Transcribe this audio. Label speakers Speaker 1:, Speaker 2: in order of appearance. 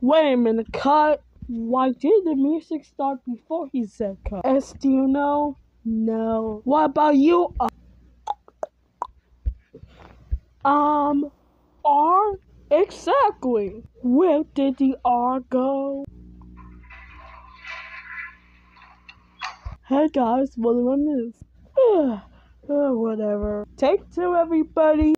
Speaker 1: Wait a minute, cut. Why did the music start before he said cut? S, do you know? No. What about you? R? Exactly. Where did the R go? Hey guys, what do I miss? Whatever. Take two, everybody.